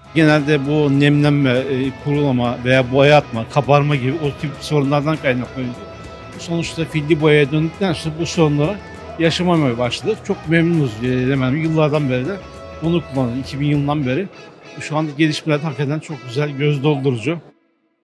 Genelde bu nemlenme, kurulama veya boya atma, kabarma gibi o tip sorunlardan kaynaklanıyor. Sonuçta filli boyaya döndükten sonra bu sorunları yaşamamaya başladık. Çok memnunuz. Hemen yıllardan beri de bunu kullanıyoruz. 2000 yılından beri. Şu anda gelişmeler hakikaten çok güzel, göz doldurucu.